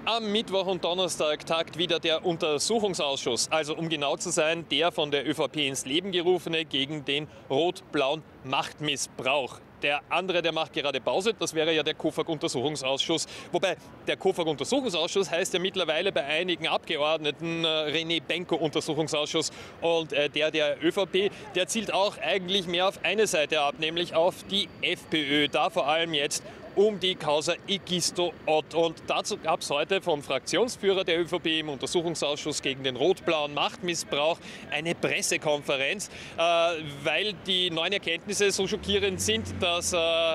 Am Mittwoch und Donnerstag tagt wieder der Untersuchungsausschuss, also um genau zu sein, der von der ÖVP ins Leben gerufene gegen den rot-blauen Machtmissbrauch. Der andere, der macht gerade Pause, das wäre ja der KOFAG-Untersuchungsausschuss. Wobei, der KOFAG-Untersuchungsausschuss heißt ja mittlerweile bei einigen Abgeordneten René Benko-Untersuchungsausschuss. Und der ÖVP, der zielt auch eigentlich mehr auf eine Seite ab, nämlich auf die FPÖ. Da vor allem jetzt um die Causa Egisto Ott. Und dazu gab es heute vom Fraktionsführer der ÖVP im Untersuchungsausschuss gegen den rot-blauen Machtmissbrauch eine Pressekonferenz, weil die neuen Erkenntnisse so schockierend sind, dass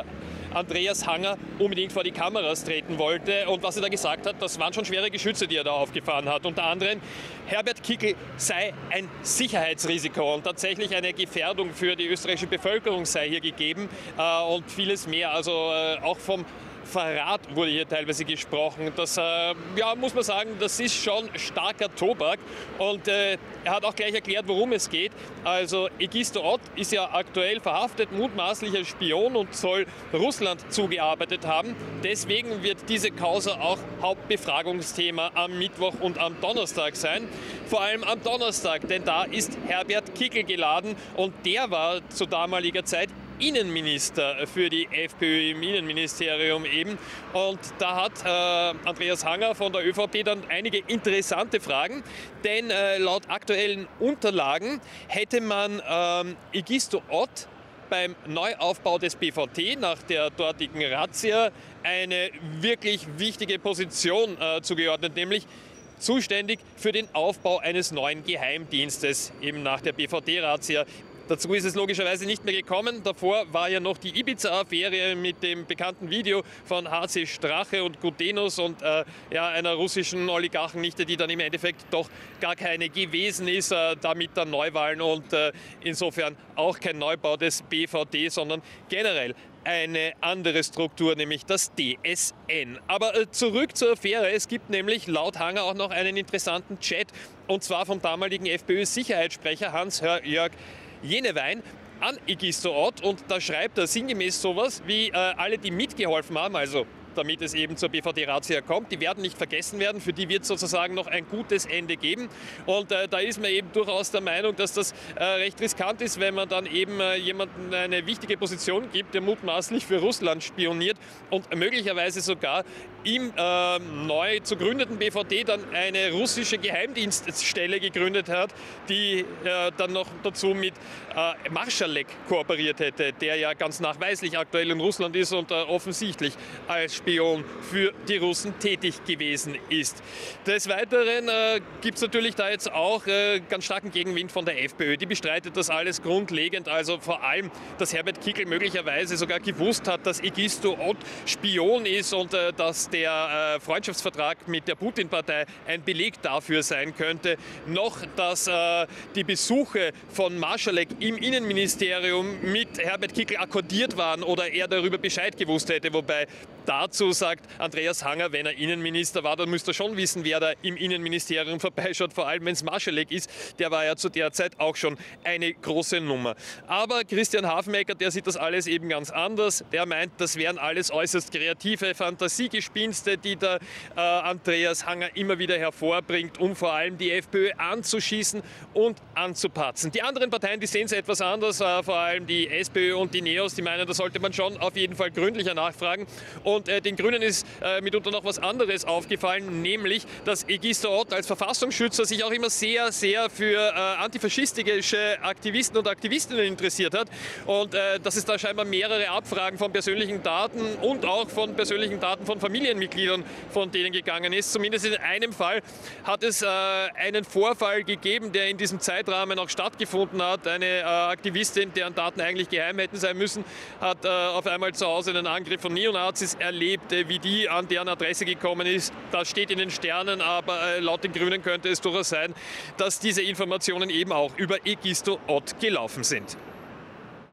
Andreas Hanger unbedingt vor die Kameras treten wollte. Und was er da gesagt hat, das waren schon schwere Geschütze, die er da aufgefahren hat. Unter anderem, Herbert Kickl sei ein Sicherheitsrisiko und tatsächlich eine Gefährdung für die österreichische Bevölkerung sei hier gegeben und vieles mehr. Also auch vom Verrat wurde hier teilweise gesprochen. Das muss man sagen, das ist schon starker Tobak. Und er hat auch gleich erklärt, worum es geht. Also Egisto Ott ist ja aktuell verhaftet, mutmaßlicher Spion und soll Russland zugearbeitet haben. Deswegen wird diese Causa auch Hauptbefragungsthema am Mittwoch und am Donnerstag sein. Vor allem am Donnerstag, denn da ist Herbert Kickl geladen und der war zu damaliger Zeit Innenminister für die FPÖ im Innenministerium eben. Und da hat Andreas Hanger von der ÖVP dann einige interessante Fragen, denn laut aktuellen Unterlagen hätte man Egisto Ott beim Neuaufbau des BVT nach der dortigen Razzia eine wirklich wichtige Position zugeordnet, nämlich zuständig für den Aufbau eines neuen Geheimdienstes, eben nach der BVT-Razzia. Dazu ist es logischerweise nicht mehr gekommen. Davor war ja noch die Ibiza-Affäre mit dem bekannten Video von HC Strache und Gudenus und einer russischen Oligarchennichte, die dann im Endeffekt doch gar keine gewesen ist, damit dann Neuwahlen und insofern auch kein Neubau des BVT, sondern generell eine andere Struktur, nämlich das DSN. Aber zurück zur Affäre. Es gibt nämlich laut Hanger auch noch einen interessanten Chat, und zwar vom damaligen FPÖ-Sicherheitssprecher Hans-Jörg Jenewein an Egisto Ott, und da schreibt er sinngemäß sowas wie alle, die mitgeholfen haben, also damit es eben zur BVT-Razzia kommt, die werden nicht vergessen werden, für die wird es sozusagen noch ein gutes Ende geben. Und da ist man eben durchaus der Meinung, dass das recht riskant ist, wenn man dann eben jemanden eine wichtige Position gibt, der mutmaßlich für Russland spioniert und möglicherweise sogar im neu zu gründeten BVT dann eine russische Geheimdienststelle gegründet hat, die dann noch dazu mit Marschalek kooperiert hätte, der ja ganz nachweislich aktuell in Russland ist und offensichtlich als Spion für die Russen tätig gewesen ist. Des Weiteren gibt es natürlich da jetzt auch ganz starken Gegenwind von der FPÖ. Die bestreitet das alles grundlegend, also vor allem, dass Herbert Kickl möglicherweise sogar gewusst hat, dass Egisto Ott Spion ist und dass der Freundschaftsvertrag mit der Putin-Partei ein Beleg dafür sein könnte. Noch, dass die Besuche von Marschalek im Innenministerium mit Herbert Kickl akkordiert waren oder er darüber Bescheid gewusst hätte, wobei dazu sagt Andreas Hanger, wenn er Innenminister war, dann müsste er schon wissen, wer da im Innenministerium vorbeischaut, vor allem wenn es Marschalek ist. Der war ja zu der Zeit auch schon eine große Nummer. Aber Christian Hafenecker, der sieht das alles eben ganz anders. Der meint, das wären alles äußerst kreative Fantasiegespinste, die der Andreas Hanger immer wieder hervorbringt, um vor allem die FPÖ anzuschießen und anzupatzen. Die anderen Parteien, die sehen es etwas anders, vor allem die SPÖ und die NEOS, die meinen, da sollte man schon auf jeden Fall gründlicher nachfragen. Und den Grünen ist mitunter noch was anderes aufgefallen, nämlich, dass Egisto Ott als Verfassungsschützer sich auch immer sehr, sehr für antifaschistische Aktivisten und Aktivistinnen interessiert hat. Und dass es da scheinbar mehrere Abfragen von persönlichen Daten und auch von persönlichen Daten von Familienmitgliedern von denen gegangen ist. Zumindest in einem Fall hat es einen Vorfall gegeben, der in diesem Zeitrahmen auch stattgefunden hat. Eine Aktivistin, deren Daten eigentlich geheim hätten sein müssen, hat auf einmal zu Hause einen Angriff von Neonazis erlebt. Wie die an deren Adresse gekommen ist, das steht in den Sternen, aber laut den Grünen könnte es durchaus sein, dass diese Informationen eben auch über Egisto Ott gelaufen sind.